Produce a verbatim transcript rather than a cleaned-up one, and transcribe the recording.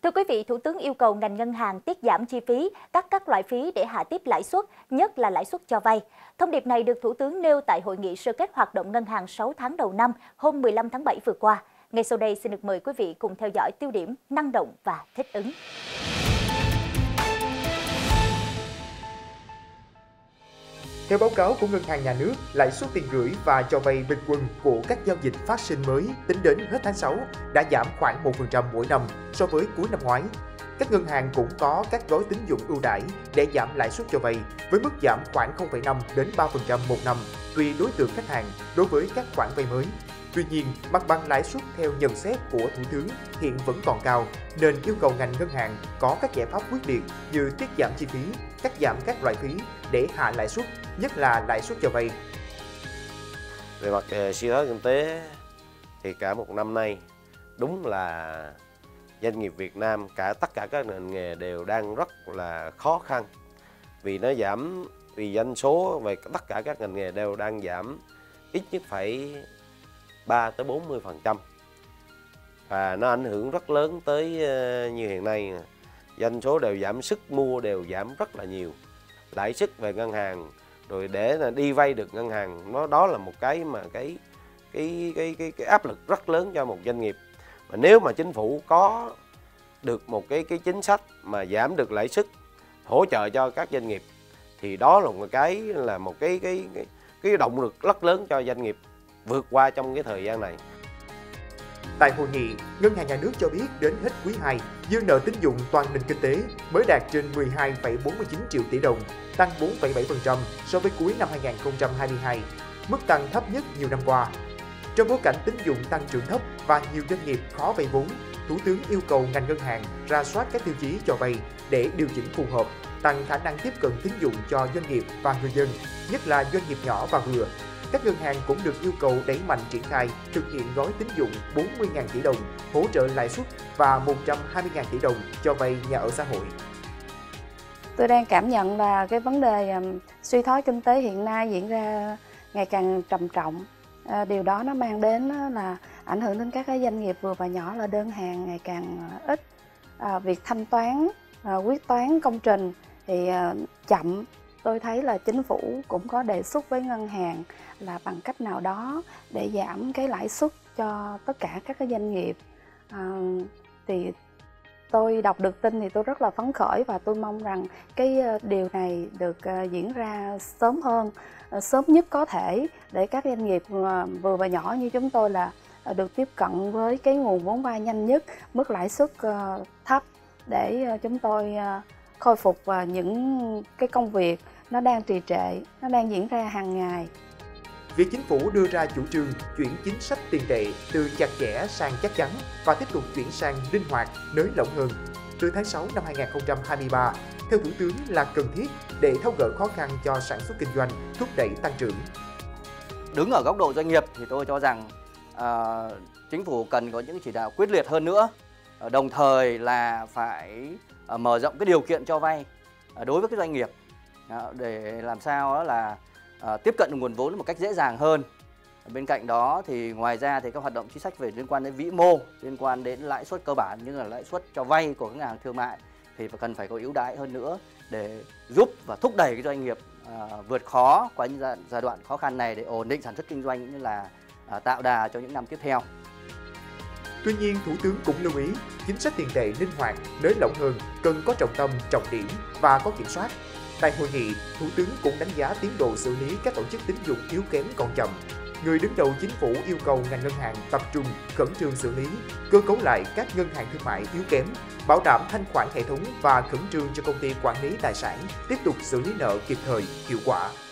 Thưa quý vị, Thủ tướng yêu cầu ngành ngân hàng tiết giảm chi phí, cắt các loại phí để hạ tiếp lãi suất, nhất là lãi suất cho vay. Thông điệp này được Thủ tướng nêu tại hội nghị sơ kết hoạt động ngân hàng sáu tháng đầu năm hôm mười lăm tháng bảy vừa qua. Ngay sau đây xin được mời quý vị cùng theo dõi tiêu điểm năng động và thích ứng. Theo báo cáo của Ngân hàng Nhà nước, lãi suất tiền gửi và cho vay bình quân của các giao dịch phát sinh mới tính đến hết tháng sáu đã giảm khoảng một phần trăm mỗi năm so với cuối năm ngoái. Các ngân hàng cũng có các gói tín dụng ưu đãi để giảm lãi suất cho vay với mức giảm khoảng không phẩy năm đến ba phần trăm một năm tùy đối tượng khách hàng đối với các khoản vay mới. Tuy nhiên, mặt bằng lãi suất theo nhận xét của Thủ tướng hiện vẫn còn cao, nên yêu cầu ngành ngân hàng có các giải pháp quyết liệt như tiết giảm chi phí, cắt giảm các loại phí để hạ lãi suất, nhất là lãi suất cho vay. Về mặt uh, suy thoái kinh tế thì cả một năm nay đúng là doanh nghiệp Việt Nam, cả tất cả các ngành nghề đều đang rất là khó khăn vì nó giảm, vì doanh số về tất cả các ngành nghề đều đang giảm ít nhất phải ba tới bốn mươi phần trăm, và nó ảnh hưởng rất lớn tới uh, như hiện nay doanh số đều giảm, sức mua đều giảm rất là nhiều, lãi suất về ngân hàng rồi để là đi vay được ngân hàng, nó đó là một cái mà cái cái cái cái, cái áp lực rất lớn cho một doanh nghiệp. Mà nếu mà chính phủ có được một cái cái chính sách mà giảm được lãi suất, hỗ trợ cho các doanh nghiệp thì đó là một cái là một cái cái cái, cái động lực rất lớn cho doanh nghiệp vượt qua trong cái thời gian này. Tại hội nghị, Ngân hàng Nhà nước cho biết đến hết quý hai, dư nợ tín dụng toàn nền kinh tế mới đạt trên mười hai phẩy bốn mươi chín triệu tỷ đồng, tăng bốn phẩy bảy phần trăm so với cuối năm hai nghìn không trăm hai mươi hai, mức tăng thấp nhất nhiều năm qua. Trong bối cảnh tín dụng tăng trưởng thấp và nhiều doanh nghiệp khó vay vốn, Thủ tướng yêu cầu ngành ngân hàng rà soát các tiêu chí cho vay để điều chỉnh phù hợp, tăng khả năng tiếp cận tín dụng cho doanh nghiệp và người dân, nhất là doanh nghiệp nhỏ và vừa. Các ngân hàng cũng được yêu cầu đẩy mạnh triển khai thực hiện gói tín dụng bốn mươi nghìn tỷ đồng hỗ trợ lãi suất và một trăm hai mươi nghìn tỷ đồng cho vay nhà ở xã hội. Tôi đang cảm nhận là cái vấn đề um, suy thoái kinh tế hiện nay diễn ra ngày càng trầm trọng. À, điều đó nó mang đến là ảnh hưởng đến các cái doanh nghiệp vừa và nhỏ, là đơn hàng ngày càng ít. À, việc thanh toán, à, quyết toán công trình thì à, chậm. Tôi thấy là chính phủ cũng có đề xuất với ngân hàng là bằng cách nào đó để giảm cái lãi suất cho tất cả các cái doanh nghiệp. À, thì tôi đọc được tin thì tôi rất là phấn khởi và tôi mong rằng cái điều này được diễn ra sớm hơn, sớm nhất có thể để các doanh nghiệp vừa và nhỏ như chúng tôi là được tiếp cận với cái nguồn vốn vay nhanh nhất, mức lãi suất thấp để chúng tôi khôi phục những cái công việc nó đang trì trệ, nó đang diễn ra hàng ngày. Việc chính phủ đưa ra chủ trương chuyển chính sách tiền tệ từ chặt chẽ sang chắc chắn và tiếp tục chuyển sang linh hoạt, nới lỏng hơn từ tháng sáu năm hai nghìn không trăm hai mươi ba, theo Thủ tướng là cần thiết để tháo gỡ khó khăn cho sản xuất kinh doanh, thúc đẩy tăng trưởng. Đứng ở góc độ doanh nghiệp thì tôi cho rằng à, chính phủ cần có những chỉ đạo quyết liệt hơn nữa, à, đồng thời là phải à, mở rộng cái điều kiện cho vay à, đối với cái doanh nghiệp à, để làm sao đó là À, tiếp cận được nguồn vốn một cách dễ dàng hơn. Bên cạnh đó thì ngoài ra thì các hoạt động chính sách về liên quan đến vĩ mô, liên quan đến lãi suất cơ bản như là lãi suất cho vay của các ngân hàng thương mại thì cần phải có ưu đãi hơn nữa để giúp và thúc đẩy cái doanh nghiệp à, vượt khó qua những giai, giai đoạn khó khăn này để ổn định sản xuất kinh doanh cũng như là à, tạo đà cho những năm tiếp theo. Tuy nhiên, Thủ tướng cũng lưu ý chính sách tiền tệ linh hoạt, nới lỏng hơn cần có trọng tâm, trọng điểm và có kiểm soát. Tại hội nghị, Thủ tướng cũng đánh giá tiến độ xử lý các tổ chức tín dụng yếu kém còn chậm. Người đứng đầu chính phủ yêu cầu ngành ngân hàng tập trung khẩn trương xử lý, cơ cấu lại các ngân hàng thương mại yếu kém, bảo đảm thanh khoản hệ thống và khẩn trương cho công ty quản lý tài sản tiếp tục xử lý nợ kịp thời, hiệu quả.